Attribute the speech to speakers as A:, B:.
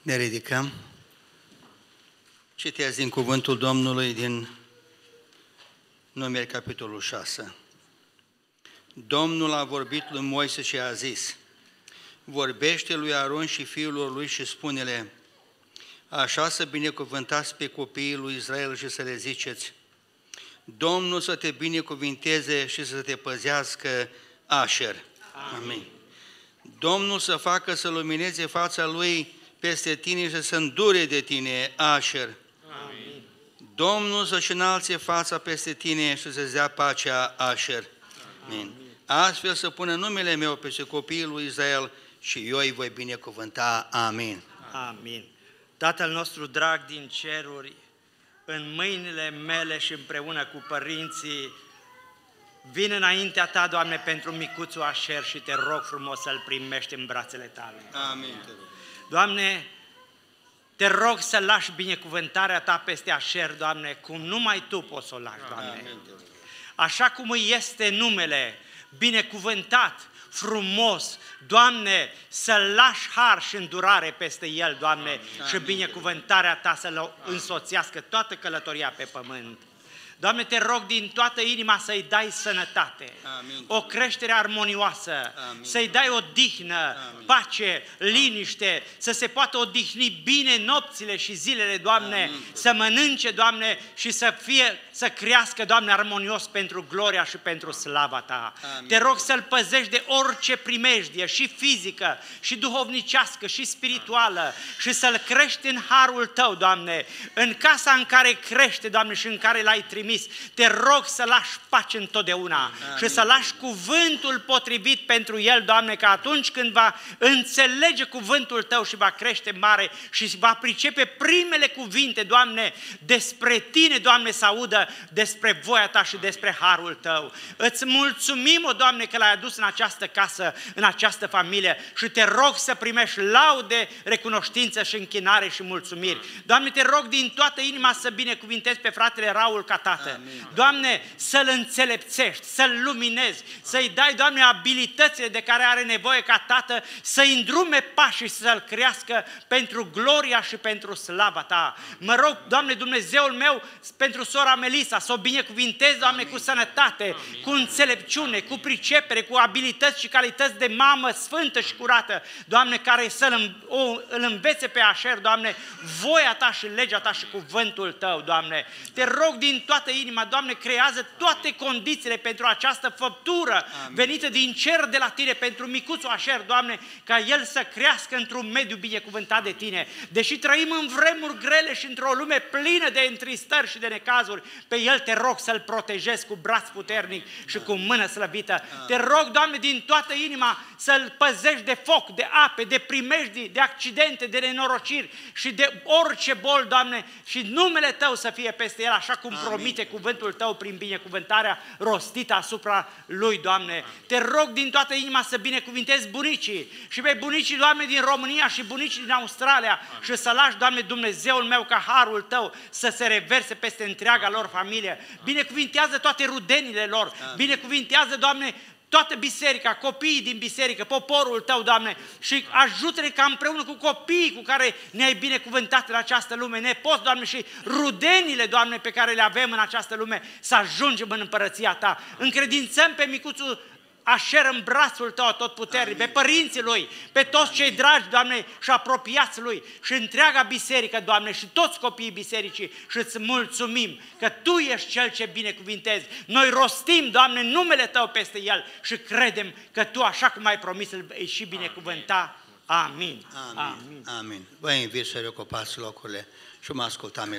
A: Ne ridicăm. Citesc din cuvântul Domnului din Numeri, capitolul 6. Domnul a vorbit lui Moise și a zis: vorbește lui Aron și fiilor lui și spune-le: așa să binecuvântați pe copiii lui Israel și să le ziceți: Domnul să te binecuvinteze și să te păzească, Asher. Amin. Domnul să facă să lumineze fața lui peste tine și să îndure de tine, Asher.
B: Amin.
A: Domnul să-și înalțe fața peste tine și să-ți dea pacea, Asher. Amin. Astfel să pună numele meu peste copiii lui Israel și eu îi voi binecuvânta. Amin.
B: Amin. Tatăl nostru drag din ceruri, în mâinile mele și împreună cu părinții, vin înaintea Ta, Doamne, pentru micuțul Asher și Te rog frumos să-l primești în brațele Tale.
A: Amin.
B: Doamne, Te rog să lași binecuvântarea Ta peste Asher, Doamne, cum numai Tu poți să o lași, Doamne.
A: Amin.
B: Așa cum îi este numele, binecuvântat, frumos, Doamne, să lași har și îndurare peste el, Doamne,
A: Amin.
B: și binecuvântarea Ta să-l însoțească toată călătoria pe pământ. Doamne, Te rog din toată inima să-i dai sănătate,
A: Amin.
B: o creștere armonioasă,
A: Amin.
B: să-i dai odihnă,
A: Amin.
B: pace, liniște, să se poată odihni bine nopțile și zilele, Doamne,
A: Amin.
B: să mănânce, Doamne, și să crească, Doamne, armonios pentru gloria și pentru slava Ta.
A: Amin.
B: Te rog să-l păzești de orice primejdie, și fizică, și duhovnicească, și spirituală, și să-l crești în harul Tău, Doamne, în casa în care crește, Doamne, și în care l-ai trimis. Te rog să lași pace întotdeauna. Amin. Și să lași cuvântul potrivit pentru el, Doamne, că atunci când va înțelege cuvântul Tău și va crește mare și va pricepe primele cuvinte, Doamne, despre Tine, Doamne, să audă despre voia Ta și despre harul Tău. Îți mulțumim, o Doamne, că l-ai adus în această casă, în această familie, și Te rog să primești laude, recunoștință și închinare și mulțumiri. Doamne, Te rog din toată inima să binecuvintezi pe fratele Raul ca tată.
A: Amin.
B: Doamne, să-l înțelepțești, să-l luminezi, să-i dai, Doamne, abilitățile de care are nevoie ca tată, să-i îndrume pașii, să-l crească pentru gloria și pentru slava Ta. Mă rog, Doamne, Dumnezeul meu, pentru sora Melisa, să o binecuvintezi, Doamne, cu sănătate, cu înțelepciune, cu pricepere, cu abilități și calități de mamă sfântă și curată, Doamne, care îl învețe pe Asher, Doamne, voia Ta și legea Ta și cuvântul Tău, Doamne. Te rog din toată inima, Doamne, creează toate condițiile pentru această făptură venită din cer de la Tine, pentru micuțul Asher, Doamne, ca el să crească într-un mediu binecuvântat de Tine. Deși trăim în vremuri grele și într-o lume plină de întristări și de necazuri, pe el Te rog să-l protejezi cu braț puternic și cu mână slăvită. Te rog, Doamne, din toată inima să-l păzești de foc, de ape, de primejdii, de accidente, de nenorociri și de orice bol, Doamne, și numele Tău să fie peste el, așa cum promite cuvântul Tău prin binecuvântarea rostită asupra lui, Doamne. Te rog din toată inima să binecuvintezi bunicii și pe bunicii, Doamne, din România și bunicii din Australia și să lași, Doamne, Dumnezeul meu, ca harul Tău să se reverse peste întreaga lor familie. Binecuvintează toate rudenile lor, binecuvintează, Doamne, toată biserica, copiii din biserică, poporul Tău, Doamne, și ajută-ne ca împreună cu copiii cu care ne-ai binecuvântat în această lume, nepoți, Doamne, și rudenile, Doamne, pe care le avem în această lume, să ajungem în împărăția Ta. Încredințăm pe micuțul Asher în brațul Tău atotputernic, pe părinții lui, pe toți cei dragi, Doamne, și apropiați lui și întreaga biserică, Doamne, și toți copiii bisericii, și îți mulțumim că Tu ești Cel ce binecuvintezi. Noi rostim, Doamne, numele Tău peste el și credem că Tu, așa cum ai promis, îl și binecuvânta. Amin.
A: Amin. Amin. Vă invit să reocupați locurile și mă ascultați.